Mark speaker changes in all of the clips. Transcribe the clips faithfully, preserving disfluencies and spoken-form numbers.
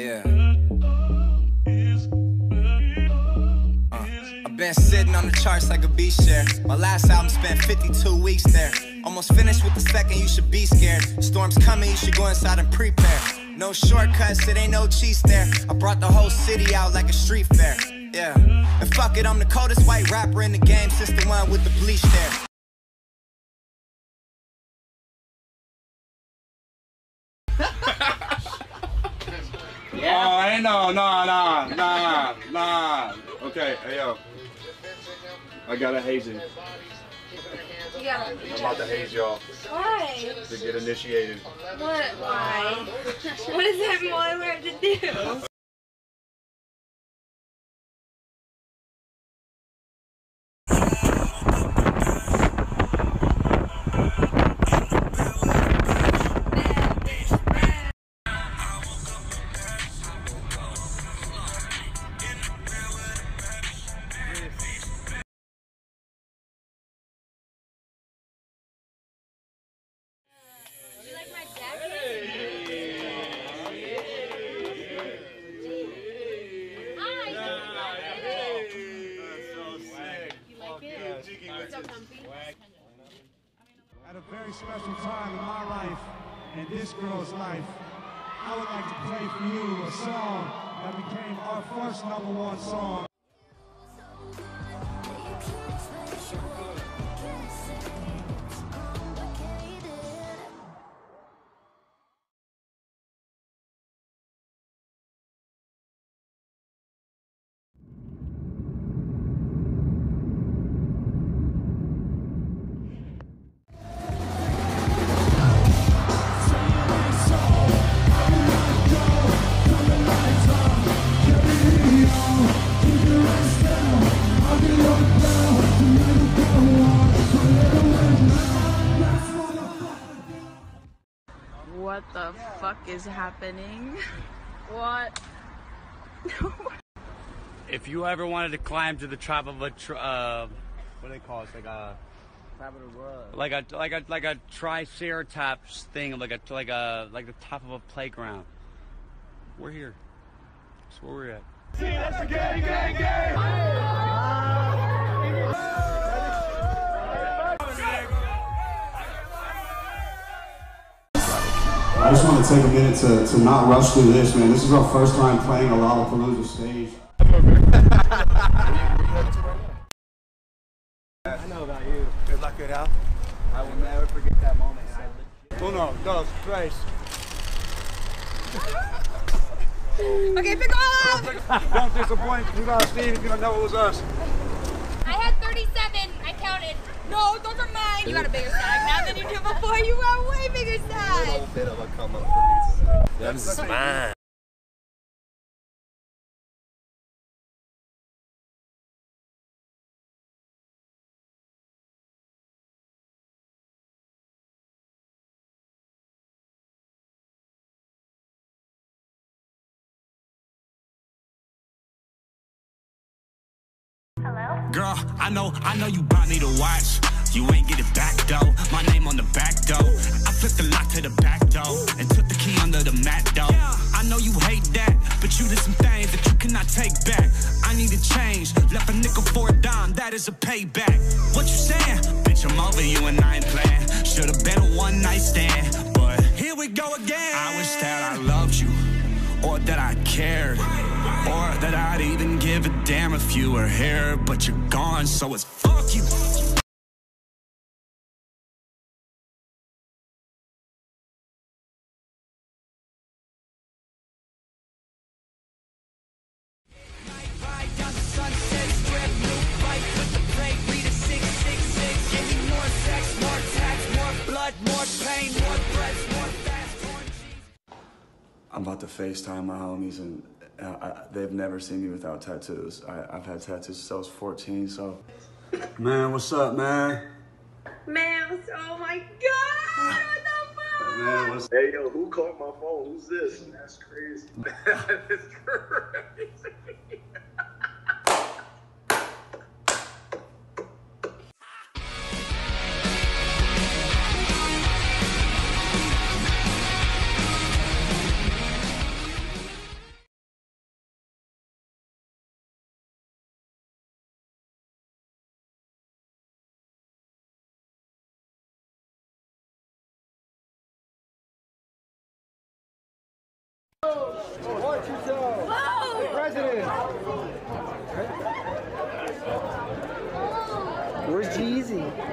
Speaker 1: Yeah. Uh, I've been sitting on the charts like a beach share. My last album spent fifty-two weeks there. Almost finished with the second, you should be scared. Storm's coming, you should go inside and prepare. No shortcuts, it ain't no cheese there. I brought the whole city out like a street fair. Yeah. And fuck it, I'm the coldest white rapper in the game since the one with the bleach there.
Speaker 2: Yeah. Oh, ain't no, nah, nah, nah, nah. Okay, hey yo. I got a hazing.
Speaker 3: Yeah.
Speaker 2: I'm about to haze y'all.
Speaker 3: Why?
Speaker 2: To get initiated.
Speaker 3: What? Why? What does that boy have to do?
Speaker 4: At a very special time in my life and this girl's life, I would like to play for you a song that became our first number one song.
Speaker 5: What the fuck is happening? What?
Speaker 6: If you ever wanted to climb to the top of a, tr uh, what do they call it? It's like a, like a, like a, like a triceratops thing, like a, like a, like the top of a playground. We're here. That's where we're at.
Speaker 4: See, that's the gang, gang, gang! I just want to take a minute to, to not rush through this, man. This is our first time playing a Lollapalooza stage.
Speaker 7: I know about you. Good luck, good health. I will never forget that moment.
Speaker 2: Uno, dos, tres.
Speaker 3: Okay, pick all up!
Speaker 2: Don't disappoint. You got Steve if you don't know it was us.
Speaker 3: I had thirty-seven. I counted. No, those are mine. You got a bigger sack now than you did before. You got a way bigger sack.
Speaker 7: A little bit of a come up for me today.
Speaker 6: That's mine.
Speaker 8: Hello? Girl, I know, I know you bought me to watch. You ain't get it back though. My name on the back door. I flipped the lock to the back door and took the key under the mat though. I know you hate that, but you did some things that you cannot take back. I need to change. Left a nickel for a dime. That is a payback. What you saying? Bitch, I'm over you and I ain't playing. Should've been a one night stand, but here we go again. I wish that I loved you, or that I cared, or that I'd even give a damn if you were here. But you're gone, so it's fuck you.
Speaker 2: I'm about to FaceTime my homies, and uh, I, they've never seen me without tattoos. I, I've had tattoos since I was fourteen, so. Man, what's up, man?
Speaker 3: Mammoth, oh my god! What the fuck?
Speaker 2: Man, what's
Speaker 7: Hey, yo, who called my phone? Who's this? That's crazy. That is crazy.
Speaker 9: Watch yourself. Whoa. President. Where's Eazy?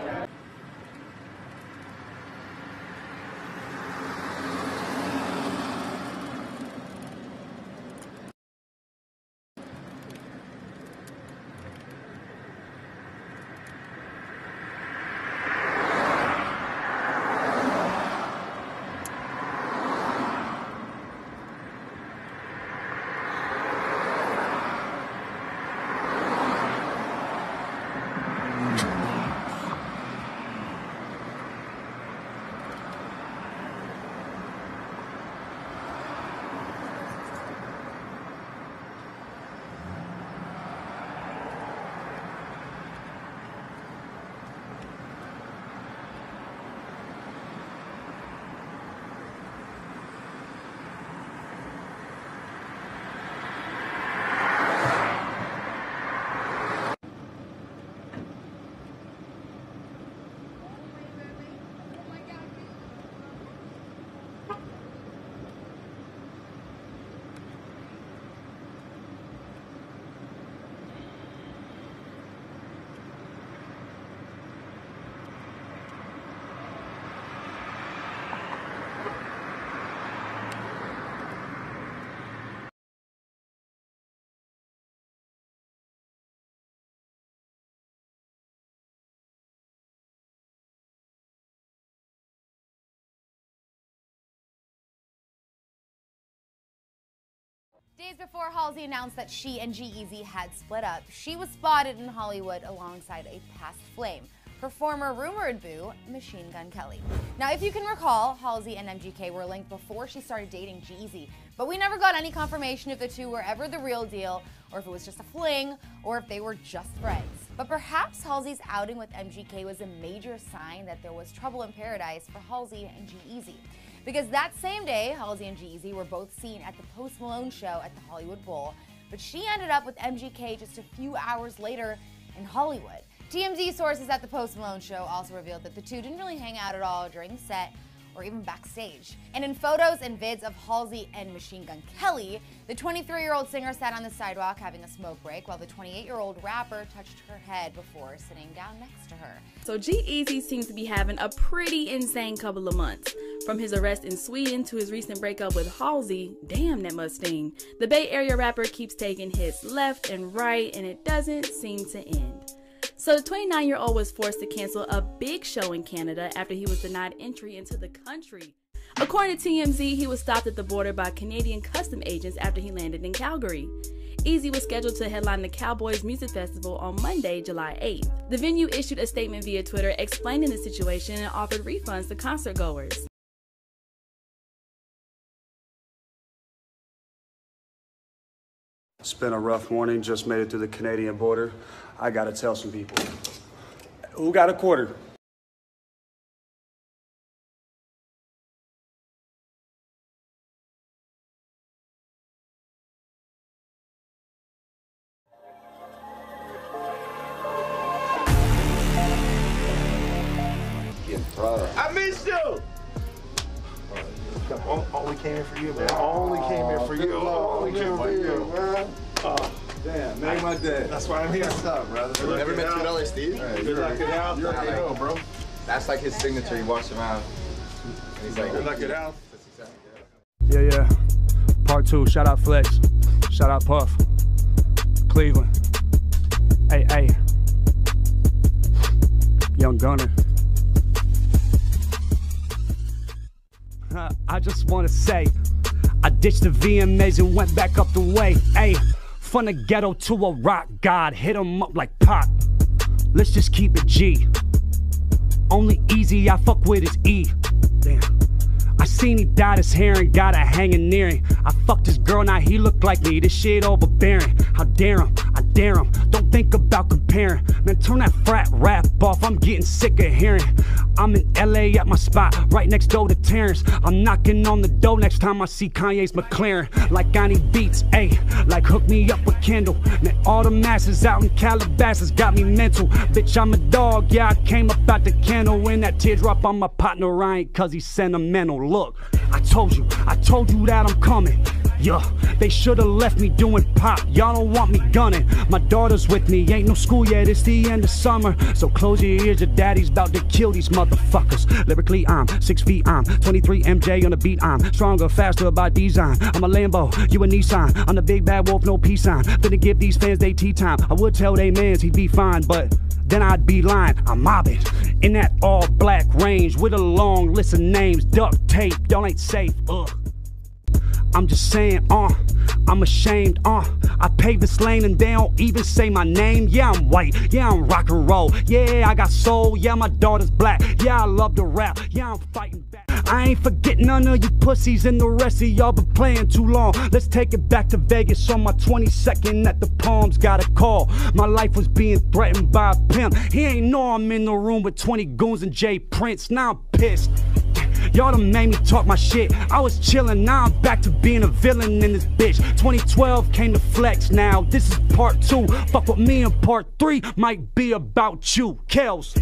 Speaker 10: Days before Halsey announced that she and G-Eazy had split up, she was spotted in Hollywood alongside a past flame, her former rumored boo, Machine Gun Kelly. Now, if you can recall, Halsey and M G K were linked before she started dating G-Eazy, but we never got any confirmation if the two were ever the real deal, or if it was just a fling, or if they were just friends. But perhaps Halsey's outing with M G K was a major sign that there was trouble in paradise for Halsey and G-Eazy. Because that same day, Halsey and G-Eazy were both seen at the Post Malone show at the Hollywood Bowl, but she ended up with M G K just a few hours later in Hollywood. T M Z sources at the Post Malone show also revealed that the two didn't really hang out at all during the set or even backstage. And in photos and vids of Halsey and Machine Gun Kelly, the twenty-three-year-old singer sat on the sidewalk having a smoke break while the twenty-eight-year-old rapper touched her head before sitting down next to her.
Speaker 5: So G-Eazy seems to be having a pretty insane couple of months. From his arrest in Sweden to his recent breakup with Halsey, damn that must sting. The Bay Area rapper keeps taking hits left and right and it doesn't seem to end. So the twenty-nine-year-old was forced to cancel a big show in Canada after he was denied entry into the country. According to T M Z, he was stopped at the border by Canadian custom agents after he landed in Calgary. Eazy was scheduled to headline the Cowboys Music Festival on Monday, July eighth. The venue issued a statement via Twitter explaining the situation and offered refunds to concert goers.
Speaker 2: It's been a rough morning, just made it through the Canadian border. I gotta tell some people. Who got a quarter?
Speaker 7: I missed you!
Speaker 11: Only came here for you, man. Only came here for you. Only came for you, man. Oh, damn, made my day. That's why I'm here. What's up, brother?
Speaker 12: Never met you in L A, Steve?
Speaker 11: Good luck it out. You already know, bro.
Speaker 12: That's like his signature. He walks around. And he's like,
Speaker 11: good luck it out.
Speaker 2: Yeah, yeah. Part two. Shout out Flex. Shout out Puff. Cleveland. Hey, hey. Young Gunner. I just want to say, I ditched the V M As and went back up the way. Ayy, from the ghetto to a rock god, hit 'em up like Pac. Let's just keep it G. Only Eazy I fuck with is E. Damn. I seen he dyed his hair and got a hanging near him. I fucked his girl, now he look like me. This shit overbearing. How dare him? I dare him. Don't think about comparing. Man, turn that frat rap off. I'm getting sick of hearing. I'm in L A at my spot, right next door to Terrence. I'm knocking on the door next time I see Kanye's McLaren. Like I need beats, ayy, like hook me up with Kendall. Man, all the masses out in Calabasas got me mental. Bitch, I'm a dog, yeah, I came up out the kennel. When that teardrop on my partner, I ain't cause he's sentimental. Look, I told you, I told you that I'm coming. Yeah, they should've left me doing pop. Y'all don't want me gunning. My daughter's with me, ain't no school yet, it's the end of summer. So close your ears, your daddy's about to kill these motherfuckers. Lyrically, I'm six feet, I'm twenty-three M J on the beat, I'm stronger, faster by design. I'm a Lambo, you a Nissan. I'm the big bad wolf, no peace sign. Finna give these fans they tea time. I would tell they mans he'd be fine, but then I'd be lying. I'm mobbing in that all black range with a long list of names. Duct tape, y'all ain't safe, ugh. I'm just saying, uh, I'm ashamed, uh I paved this lane and they don't even say my name. Yeah, I'm white, yeah, I'm rock and roll. Yeah, I got soul, yeah, my daughter's black. Yeah, I love to rap, yeah, I'm fighting back. I ain't forgetting none of you pussies and the rest of y'all been playing too long. Let's take it back to Vegas on my twenty-second at the Palms. Got a call, my life was being threatened by a pimp. He ain't know I'm in the room with twenty goons and Jay Prince. Now I'm pissed. Y'all done made me talk my shit. I was chillin', now I'm back to being a villain in this bitch. twenty twelve came to flex, now this is part two. Fuck with me, and part three might be about you, Kels.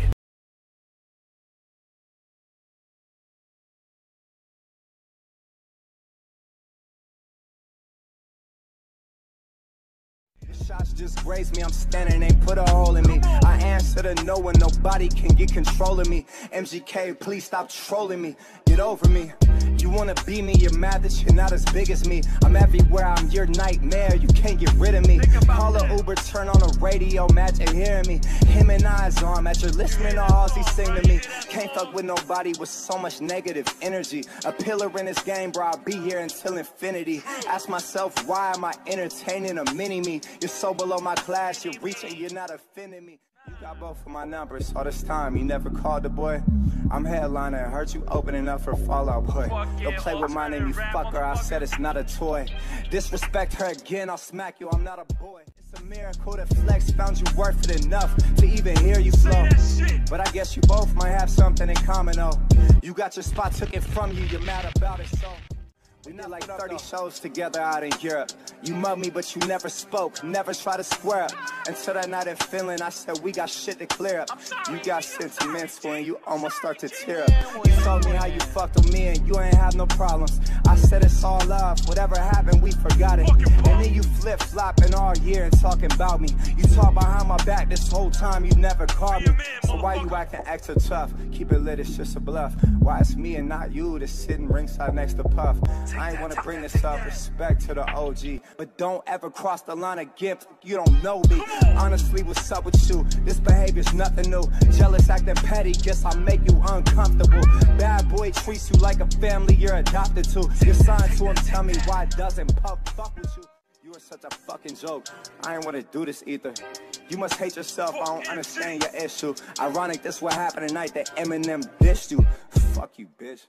Speaker 1: Shots just grazed me, I'm standing, ain't put a hole in me. I answer to no one, nobody can get control of me. M G K, please stop trolling me, get over me. You wanna be me, you're mad that you're not as big as me. I'm everywhere, I'm your nightmare, you can't get rid of me. Call a Uber, turn on the radio, imagine hearing me. Him and I's on, at your listening to Halsey sing to me. Can't fuck with nobody with so much negative energy. A pillar in this game, bro, I'll be here until infinity. Ask myself, why am I entertaining a mini-me? You're so below my class, you're reaching, you're not offending me. You got both of my numbers all this time, you never called the boy. I'm headliner, heard you opening up for Fallout Boy. Don't play with my name, you fucker, I said it's not a toy. Disrespect her again, I'll smack you, I'm not a boy. It's a miracle that Flex found you worth it enough to even hear you flow. But I guess you both might have something in common, though. You got your spot, took it from you, you're mad about it, so. We did like thirty shows together out in Europe. You mugged me, but you never spoke, never tried to square up. Until that night in Finland, I said we got shit to clear up. You got sentimental and you almost start to tear up. You told me how you fucked with me and you ain't have no problems. I said it's all love, whatever happened, we forgot it. And then you flip-flopping all year and talking about me. You talk behind my back this whole time, you never called me. So why you acting extra tough? Keep it lit, it's just a bluff. Why it's me and not you that's sitting ringside next to Puff? I ain't wanna bring this up, respect to the O G, but don't ever cross the line again, you don't know me. Honestly, what's up with you? This behavior's nothing new. Jealous, acting petty, guess I make you uncomfortable. Bad boy treats you like a family you're adopted to. You're signed to him, tell me why doesn't Puff fuck with you? You are such a fucking joke, I ain't wanna do this either. You must hate yourself, I don't understand your issue. Ironic, this what happened tonight, that Eminem dissed you. Fuck you, bitch.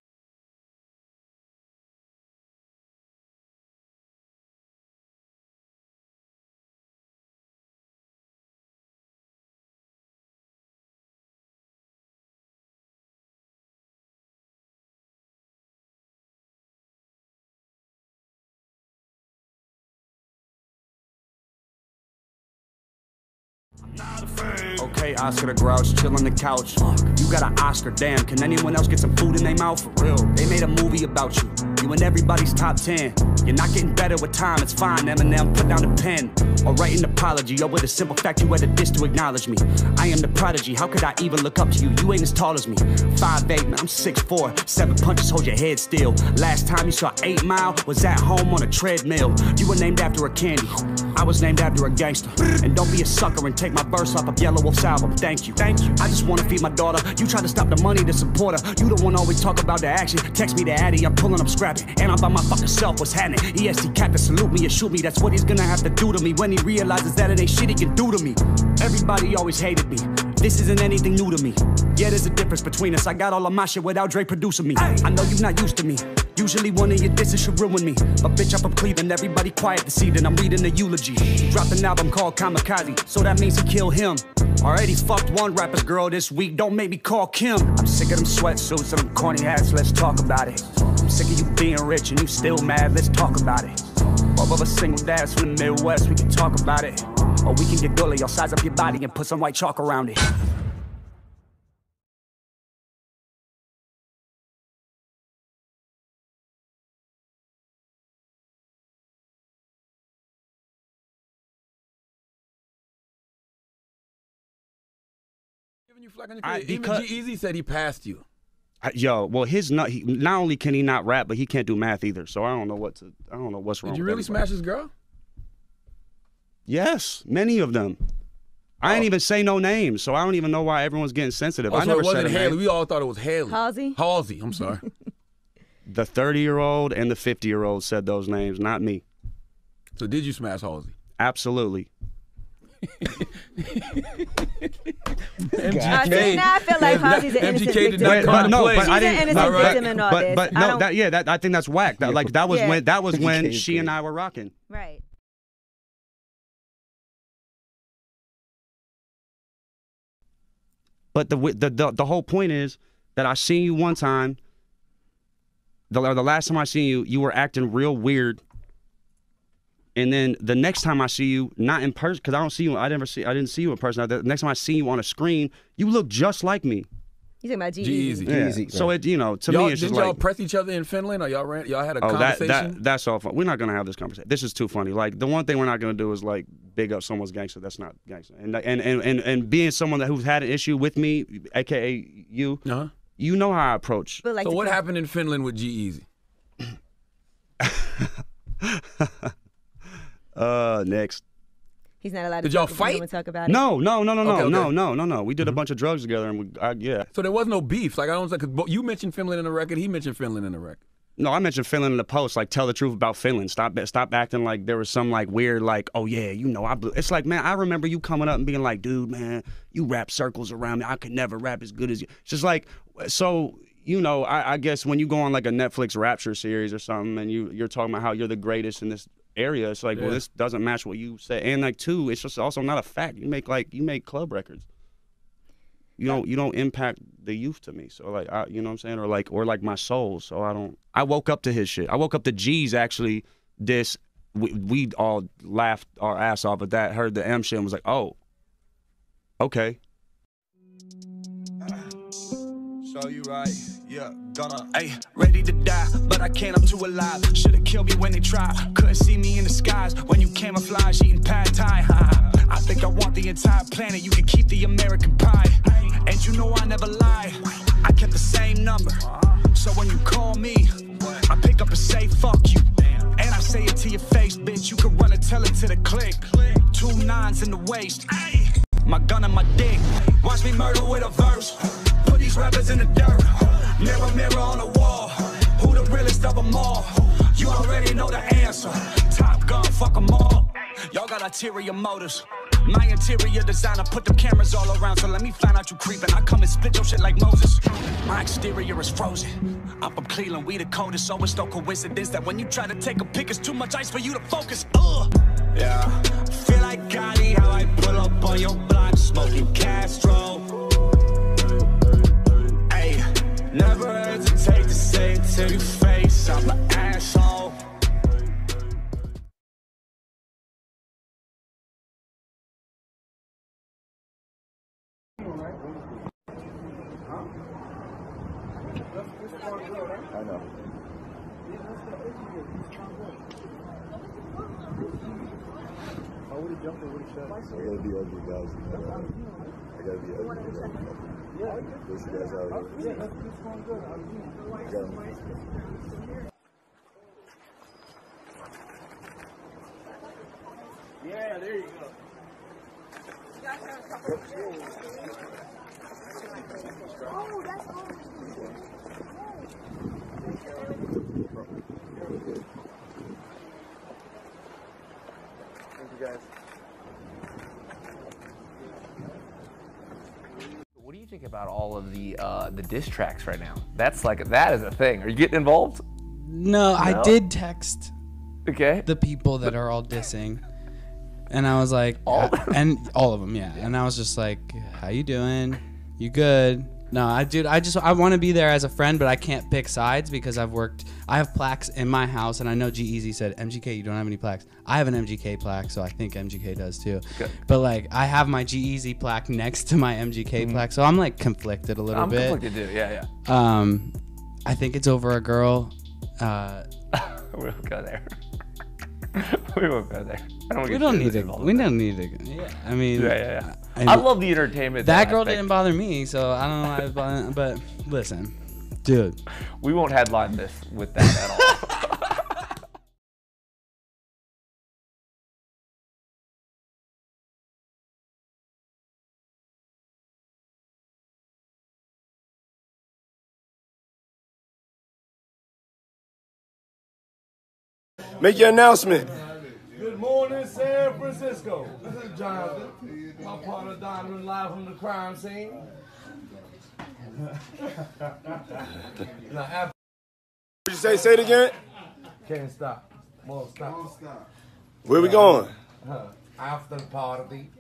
Speaker 2: Okay, Oscar the Grouch, chill on the couch. You got an Oscar, damn, can anyone else get some food in their mouth? For real, they made a movie about you. You in everybody's top ten. You're not getting better with time, it's fine, Eminem, put down the pen. Or write an apology, or with a simple fact you had a diss to acknowledge me. I am the prodigy, how could I even look up to you? You ain't as tall as me. five eight, man, I'm six four. Seven punches, hold your head still. Last time you saw eight mile was at home on a treadmill. You were named after a candy. I was named after a gangster. And don't be a sucker and take my verse off of YelaWolf's album. Thank you. Thank you. I just wanna feed my daughter. You try to stop the money to support her. You the one always talk about the action. Text me the addy, I'm pulling up scrapping. And I'm by my fucking self, what's happening? E S T Captain salute me and shoot me. That's what he's gonna have to do to me when he realizes that it ain't shit he can do to me. Everybody always hated me. This isn't anything new to me. Yeah, there's a difference between us. I got all of my shit without Dre producing me. I know you're not used to me. Usually one of your disses should ruin me. But bitch, I'm from Cleveland, everybody quiet this evening. I'm reading the eulogy. He dropped an album called Kamikaze, so that means he killed him. Already fucked one rapper's girl this week, don't make me call Kim. I'm sick of them sweatsuits and them corny hats, let's talk about it. I'm sick of you being rich and you still mad, let's talk about it. Both of us single dads from the Midwest, we can talk about it. Or we can get gully, I'll size up your body and put some white chalk around it.
Speaker 13: giving you flack on your
Speaker 2: I,
Speaker 13: career.
Speaker 2: because,
Speaker 13: Even G-Eazy said he passed you.
Speaker 2: I, yo, well, his not he, not only can he not rap, but he can't do math either. So I don't know what to. I don't know what's wrong.
Speaker 13: Did you
Speaker 2: with
Speaker 13: really
Speaker 2: everybody.
Speaker 13: smash his girl?
Speaker 2: Yes, many of them. I didn't even say no names, so I don't even know why everyone's getting sensitive.
Speaker 13: Oh,
Speaker 2: I
Speaker 13: so
Speaker 2: never
Speaker 13: it wasn't
Speaker 2: said a
Speaker 13: Haley.
Speaker 2: name.
Speaker 13: We all thought it was Haley.
Speaker 14: Halsey?
Speaker 13: Halsey, I'm sorry.
Speaker 2: The thirty-year-old and the fifty-year-old said those names, not me.
Speaker 13: So did you smash Halsey?
Speaker 2: Absolutely.
Speaker 14: M G K. Uh, see, now I feel like Halsey's an innocent victim.
Speaker 2: But, but no, but
Speaker 14: She's
Speaker 2: I didn't.
Speaker 14: an innocent
Speaker 2: but,
Speaker 14: victim in all
Speaker 2: but,
Speaker 14: this.
Speaker 2: But
Speaker 14: I
Speaker 2: no,
Speaker 14: don't-
Speaker 2: that yeah, that I think that's whack. That, like that was
Speaker 14: Yeah.
Speaker 2: when that was when she and I were rocking.
Speaker 14: Right.
Speaker 2: But the, the the the whole point is that I seen you one time. The the last time I seen you, you were acting real weird. And then the next time I see you, not in person, because I don't see you. I never see. I didn't see you in person. The next time I see you on a screen, you look just like me.
Speaker 14: You talking about
Speaker 13: G-Eazy.
Speaker 2: Yeah.
Speaker 13: G-Eazy.
Speaker 2: So it, you know, to
Speaker 13: y'all,
Speaker 2: me, it's just
Speaker 13: didn't y'all
Speaker 2: like.
Speaker 13: press each other in Finland, or y'all ran, y'all had a
Speaker 2: Oh, that,
Speaker 13: conversation?
Speaker 2: that that's all fun. We're not gonna have this conversation. This is too funny. Like the one thing we're not gonna do is like big up someone's gangster. That's not gangster. And and and and, and being someone that who's had an issue with me, aka you,
Speaker 13: uh-huh.
Speaker 2: you know how I approach.
Speaker 14: But like
Speaker 13: so
Speaker 14: to
Speaker 13: what
Speaker 14: come-
Speaker 13: happened in Finland with G-Eazy?
Speaker 2: uh, next.
Speaker 14: He's not allowed
Speaker 13: Did
Speaker 14: to
Speaker 13: y'all
Speaker 14: talk,
Speaker 13: fight?
Speaker 14: and talk about it.
Speaker 2: No, no, no, no, no,
Speaker 13: Okay, okay.
Speaker 2: no, no, no, no. We did a bunch of drugs together, and we, I, yeah.
Speaker 13: So there was no beef. Like I don't, because you mentioned Finland in the record. He mentioned Finland in the record.
Speaker 2: No, I mentioned Finland in the post. Like, tell the truth about Finland. Stop, stop acting like there was some like weird, like, oh yeah, you know, I blew. It's like, man, I remember you coming up and being like, dude, man, you rap circles around me. I could never rap as good as you. It's just like, so. You know, I, I guess when you go on like a Netflix Rapture series or something, and you you're talking about how you're the greatest in this area, it's like,
Speaker 13: Yeah.
Speaker 2: well, this doesn't match what you say. And like, two, it's just also not a fact. You make like you make club records. You don't you don't impact the youth to me. So like, I, you know what I'm saying, or like or like my soul. So I don't. I woke up to his shit. I woke up to G's actually. This we, we all laughed our ass off at that. Heard the M shit and was like, oh, okay.
Speaker 1: So you right, yeah, gonna.
Speaker 8: Ay, ready to die, but I can't, I'm too alive. Should've killed me when they tried. Couldn't see me in the skies when you camouflage eating pad thai. I think I want the entire planet. You can keep the American pie. And you know I never lie. I kept the same number. So when you call me, I pick up and say fuck you. And I say it to your face, bitch. You can run and tell it to the click. Two nines in the waist. My gun and my dick. Watch me murder with a verse. Put these rappers in the dirt. Mirror, mirror on the wall. Who the realest of them all? You already know the answer. Top Gun, fuck them all. Y'all got ulterior motives. My interior designer put them cameras all around. So let me find out you creeping. I come and split your shit like Moses. My exterior is frozen. I'm from Cleveland, we the coldest. So it's no coincidence that when you try to take a pic, it's too much ice for you to focus. Ugh. Yeah. Feel like Gotti, how I pull up on your block, smoking Castro. Hey, never hesitate to say it to your face. I'm an asshole.
Speaker 12: I know. I would have jumped, I would have shot. I gotta be ugly, guys. I gotta be ugly. Yeah, those guys out here. Yeah, that's going good. I got him.
Speaker 4: Yeah, there you go.
Speaker 3: Oh, that's all.
Speaker 12: Thank you, guys.
Speaker 15: What do you think about all of the uh, the diss tracks right now? That's like, that is a thing. Are you getting involved?
Speaker 16: No, I
Speaker 15: No?
Speaker 16: did text
Speaker 15: Okay.
Speaker 16: the people that are all dissing, and I was like,
Speaker 15: All
Speaker 16: uh, and all of them, yeah. And I was just like, how you doing? You good? No, I dude, I just I want to be there as a friend, but I can't pick sides because I've worked. I have plaques in my house, and I know G-Eazy said, M G K, you don't have any plaques. I have an M G K plaque, so I think M G K does too.
Speaker 15: Good.
Speaker 16: But like, I have my G-Eazy plaque next to my M G K
Speaker 15: Mhm.
Speaker 16: plaque, so I'm like conflicted a little
Speaker 15: I'm
Speaker 16: bit.
Speaker 15: conflicted too, yeah,
Speaker 16: Um, I think it's over a girl. Uh,
Speaker 15: We'll go there. We won't go there. I don't
Speaker 16: we don't need to. We don't need to. Yeah, I mean,
Speaker 15: yeah, yeah, yeah.
Speaker 16: I,
Speaker 15: I love the entertainment.
Speaker 16: That girl
Speaker 15: aspect.
Speaker 16: didn't bother me, so I don't know why it bothered. But listen, dude,
Speaker 15: we won't headline this with that at all.
Speaker 17: Make your announcement.
Speaker 11: Good morning, San Francisco. This is Jonathan. My partner Donovan, live from the crime scene. Now, after
Speaker 17: What you say? Say it again.
Speaker 11: Can't stop. Won't stop. Won't stop.
Speaker 17: Where we going?
Speaker 11: Uh, after the party.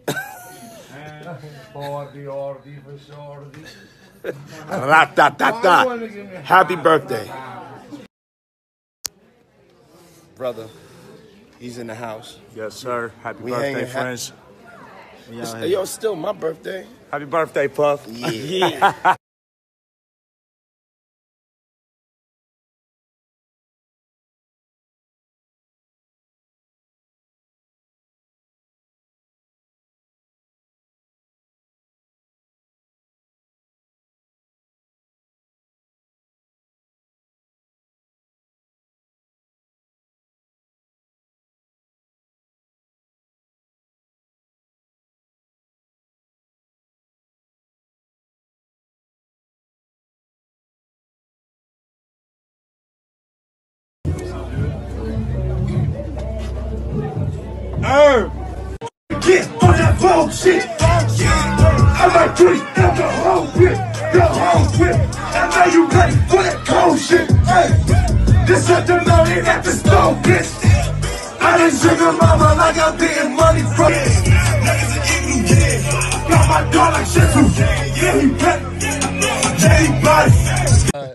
Speaker 11: Party, orty for shorty.
Speaker 17: Da, da, da, da. Happy birthday. Brother, he's in the house.
Speaker 11: Yes, sir. Happy
Speaker 17: We
Speaker 11: birthday,
Speaker 17: hanging ha-
Speaker 11: friends.
Speaker 17: It's, yo, it's still my birthday.
Speaker 11: Happy birthday, Puff.
Speaker 17: Yeah.
Speaker 11: Herb.
Speaker 18: Get on that bullshit. I might put it in the whole whip, the whole whip. And now you ready for that cold shit. Hey, this at the Malone at the stove, bitch. I done sugar mama like I'm getting money from it. Got my dog like shit too. Yeah, he bet. Yeah, he body.
Speaker 19: Uh,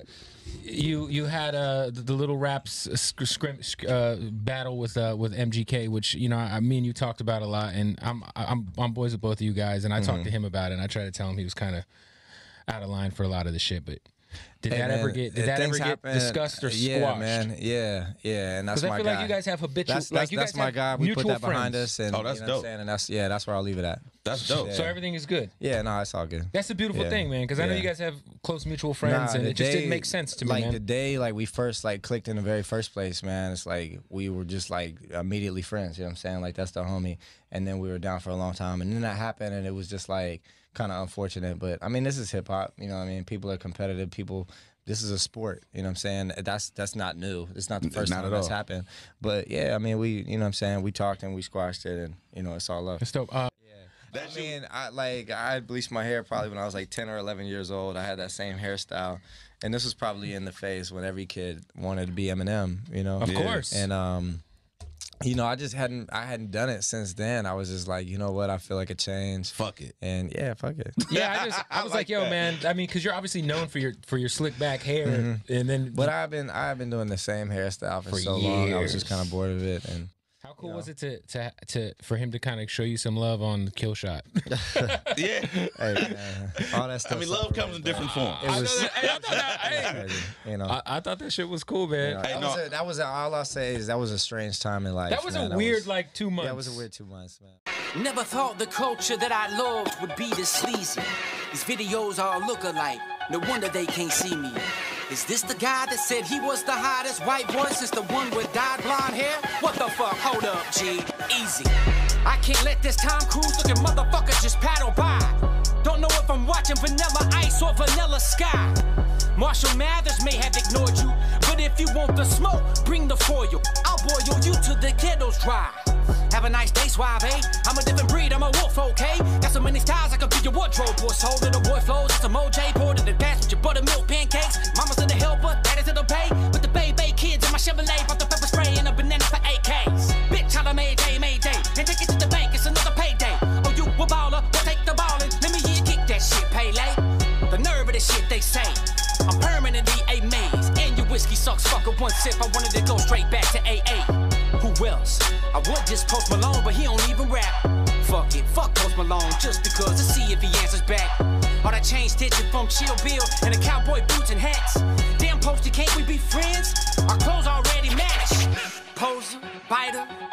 Speaker 19: you you had uh, the, the little raps scrim, uh, battle with uh, with M G K, which you know I, me and you talked about a lot, and I'm I'm I'm boys with both of you guys, and I mm-hmm. talked to him about it, and I tried to tell him he was kind of out of line for a lot of the shit, but. Did
Speaker 20: hey,
Speaker 19: that
Speaker 20: man,
Speaker 19: ever get did that ever get happen, discussed or squashed?
Speaker 20: Yeah, man. Yeah, yeah, and that's my guy.
Speaker 19: Because I feel like you guys have habitual.
Speaker 20: That's,
Speaker 19: like
Speaker 20: that's,
Speaker 19: you
Speaker 20: that's
Speaker 19: guys
Speaker 20: my
Speaker 19: have
Speaker 20: guy. We put that
Speaker 19: friends.
Speaker 20: behind us, and
Speaker 13: oh, that's
Speaker 20: you know
Speaker 13: dope.
Speaker 20: What I'm saying? And that's yeah, that's where I'll leave it at.
Speaker 13: That's dope.
Speaker 20: Yeah.
Speaker 19: So everything is good.
Speaker 20: Yeah, no, it's all good.
Speaker 19: That's a beautiful
Speaker 20: yeah.
Speaker 19: thing, man. Because I know
Speaker 20: yeah.
Speaker 19: you guys have close mutual friends,
Speaker 20: nah,
Speaker 19: and it just
Speaker 20: day,
Speaker 19: didn't make sense to me,
Speaker 20: like,
Speaker 19: man.
Speaker 20: the day like we first like clicked in the very first place, man. It's like we were just like immediately friends. You know what I'm saying? Like that's the homie, and then we were down for a long time, and then that happened, and it was just like kind of unfortunate. But I mean, this is hip hop. You know what I mean? People are competitive. People. This is a sport, you know what I'm saying? That's that's not new. It's not the first
Speaker 13: not
Speaker 20: time that's all. happened. But yeah, I mean, we, you know what I'm saying? We talked and we squashed it, and you know, it's all love.
Speaker 19: It's dope. Uh,
Speaker 20: yeah. I mean, I like I bleached my hair probably when I was like ten or eleven years old. I had that same hairstyle, and this was probably in the phase when every kid wanted to be Eminem, you know?
Speaker 19: Of yeah. course.
Speaker 20: And um, you know, I just hadn't I hadn't done it since then. I was just like, you know what? I feel like a change.
Speaker 13: Fuck it.
Speaker 20: And yeah, fuck it.
Speaker 19: Yeah, I just I was I like, like, yo, that. man. I mean, because you're obviously known for your for your slick back hair, mm-hmm. and then.
Speaker 20: But I've been I've been doing the same hairstyle for, for so years. long. I was just kind of bored of it, and.
Speaker 19: How cool you know. was it to, to to for him to kind of show you some love on the kill shot?
Speaker 13: yeah.
Speaker 20: Hey, man, all that stuff.
Speaker 13: I mean, love comes in different forms.
Speaker 19: It was, I, hey, I, thought that, hey,
Speaker 20: you know,
Speaker 19: I, I thought that shit was cool, man.
Speaker 20: You know, that,
Speaker 19: no.
Speaker 20: was a, that was a, all I'll say is that was a strange time in life.
Speaker 19: That was
Speaker 20: man.
Speaker 19: a
Speaker 20: that
Speaker 19: weird
Speaker 20: was,
Speaker 19: like two months.
Speaker 20: Yeah, that was a weird two months, man.
Speaker 21: Never thought the culture that I loved would be this sleazy. These videos all look alike. No wonder they can't see me. Is this the guy that said he was the hottest white boy since the one with dyed blonde hair? What the fuck? Hold up, G. Easy. I can't let this Tom Cruise looking motherfucker just paddle by. Don't know if I'm watching Vanilla Ice or Vanilla Sky. Marshall Mathers may have ignored you, but if you want the smoke, bring the foil. I'll boil you to the kettle's dry. Have a nice day, suave. I'm a different breed, I'm a wolf, okay? Got so many styles, I could be your wardrobe. Boy, soul to the boy flows, it's a Moj. Pour to the dance with your buttermilk pancakes. Mama's in the helper, daddy's in the bay. With the baby kids in my Chevrolet, bought the pepper spray and a banana for A Ks. Bitch, holla Mayday, Mayday. And take it to the bank, it's another payday. Oh, you a baller, well take the ball and let me hear you kick that shit, Pele. The nerve of the shit they say. I'm permanently amazed. And your whiskey sucks, fucker. One sip, I wanted to go straight back to A A. Who else? I would just Post Malone, but he don't even rap. Fuck it, fuck Post Malone, just because to see if he answers back. All that chain stitching from Chill Bill and the cowboy boots and hats. Damn Posty, can't we be friends? Our clothes already match. Poser, biter,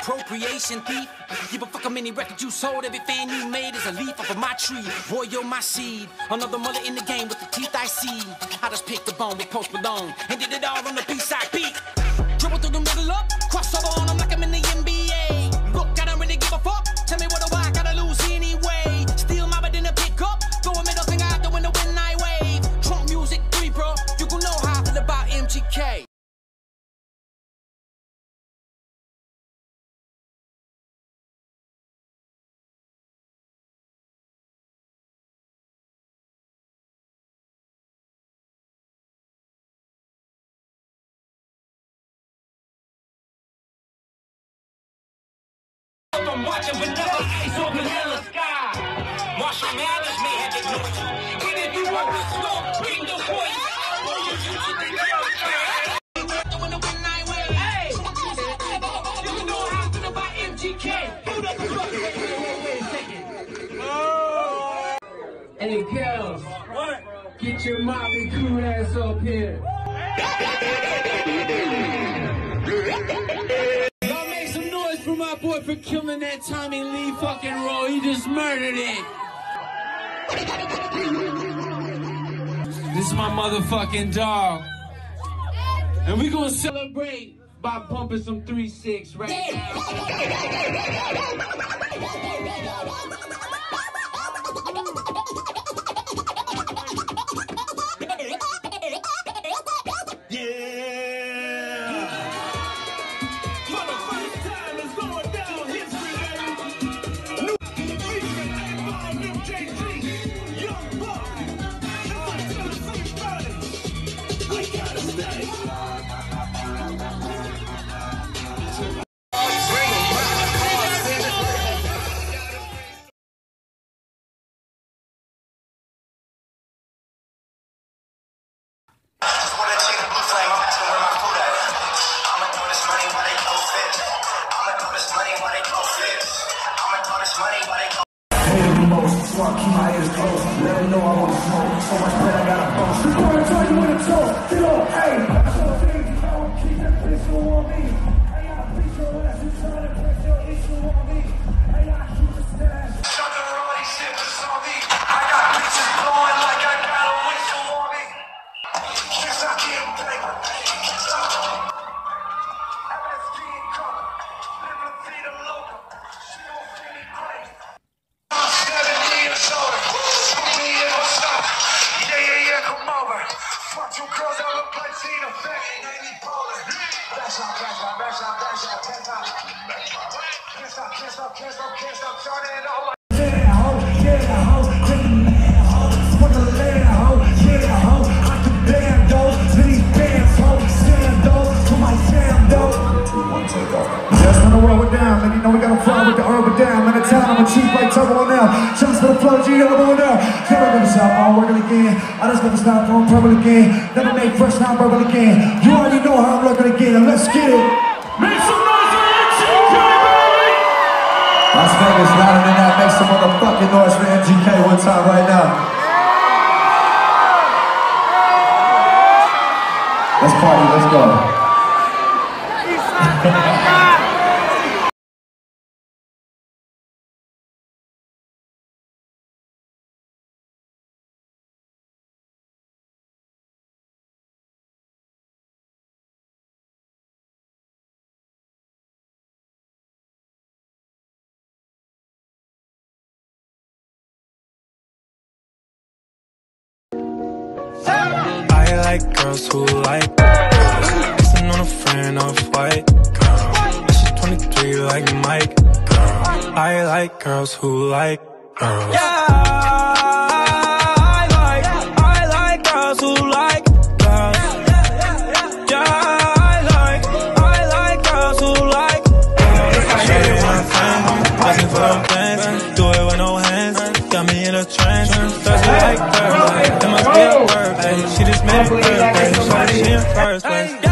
Speaker 21: appropriation thief. Give a fuck how many records you sold, every fan you made is a leaf off of my tree. Boy, you're my seed, another mother in the game with the teeth I see. I just picked the bone with Post Malone and did it all on the B-side beat. Dribble through the middle up, crossover on them like I'm in the N B A. Look, I don't really give a fuck, tell me what do I gotta lose anyway. Still my bed in a pickup, throw a middle finger out the window when I wave. Trump music three, bro, you gon' know how I feel about M G K.
Speaker 18: I'm watching vanilla ice on vanilla sky. Marshall Mathers may have ignored you. And if you want to smoke, bring the voice. Hey! You know how I feel about M G K. Hold up the fuck. Wait, wait, wait, wait a second. Oh! Hey, girls. What? Get your Motley Crue ass up here. For my boy for killing that Tommy Lee fucking role. He just murdered it. This is my motherfucking dog. And we gonna celebrate by pumping some three six right now. So I keep my ears closed. Let them know I want to smoke. So much bread I gotta boast. Before I tell you when to talk, get up, hey. So things, I don't keep that pistol on me. Hey, I beat your ass. You try to press your issue on me. Hey, I keep the stash. Shut the rolling shit on me. I got bitches blowing like I got a whistle on me. Yes, I can't play. L S D and coke. Live the feet of local. She don't see me great. I'm seventy years old. Yeah, yeah, yeah, come over. Fuck two girls that look like Tina Fey. They need bowling. Bash out, bash out, bash out, bash out, ten times. Can't stop, can't stop, can't stop, can't stop, turn it all like. Yeah, ho, yeah, ho, yeah, ho. For the land, ho, yeah, ho. I can band those, these bands, ho. Stand those, for my Sam, though. We want to take off. Just wanna roll it down, man. You know we got a fly with the urban down. Man, the town, I'm a cheap like turbo now. Shots for the flow, G, elbow now. Never gonna stop, I'm working again. I just gotta stop, going purple again. Never make fresh, now purple again. You already know how I'm looking again. Let's get it. Make some noise for M G K, baby! Las Vegas, louder than that. Make some motherfucking noise for M G K one time right now. Let's party, let's go.
Speaker 6: I like girls who like girls. Kissing on a friend off white girl. She's twenty-three like Mike girl. I like girls who like girls. Yeah, I like, I like girls who like girls. Yeah, I like, I like girls who like girls. Show you one thing, asking for them things. Do it with no hands, got me in a trance. Does it like girls? It must be a birthday. She just made it birthday. So she in first place.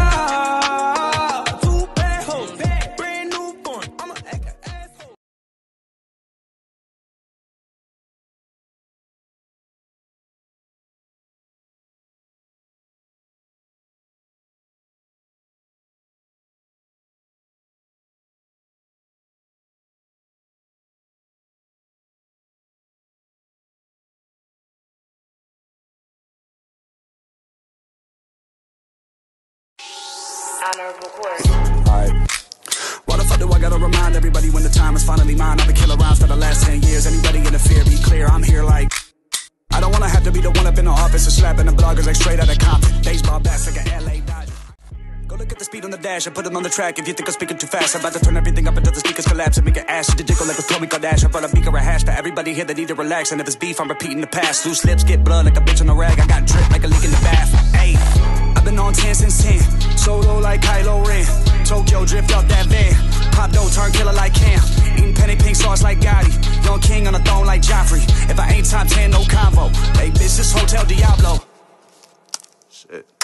Speaker 9: honorable court.
Speaker 17: Alright.
Speaker 22: Why the fuck do I gotta remind everybody when the time is finally mine? I've been killing rhymes for the last ten years. Anybody interfere, be clear, I'm here like I don't wanna have to be the one up in the office or slapping the bloggers like straight out of Compton. Baseball bats like an L A Dodger. Go look at the speed on the dash and put it on the track if you think I'm speaking too fast. I'm about to turn everything up until the speakers collapse and make it ass to jiggle like a Khloe Kardashian. I brought a beaker of hash for everybody here that need to relax. And if it's beef, I'm repeating the past. Loose lips get blood like a bitch on a rag. I got drip like a leak in the bath. Ayy, I've been on ten since ten. Solo like Kylo Ren. Tokyo drift off that van. Pop dough turn killer like Cam. Eating penny pink sauce like Gotti. Young king on a throne like Joffrey. If I ain't top ten, no convo. Hey, bitch, this Hotel Diablo. Shit.